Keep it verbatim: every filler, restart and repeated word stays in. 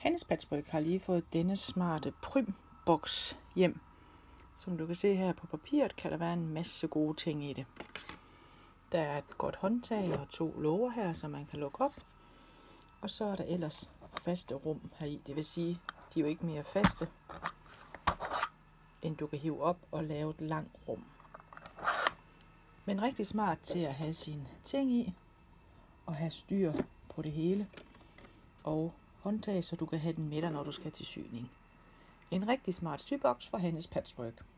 Hannes Patchwork har lige fået denne smarte Prym-boks hjem. Som du kan se her på papiret, kan der være en masse gode ting i det. Der er et godt håndtag og to låger her, som man kan lukke op. Og så er der ellers faste rum heri. Det vil sige, de er jo ikke mere faste, end du kan hive op og lave et langt rum. Men rigtig smart til at have sine ting i og have styr på det hele. Og håndtag, så du kan have den med dig, når du skal til syning. En rigtig smart syboks fra Hannes Patchwork.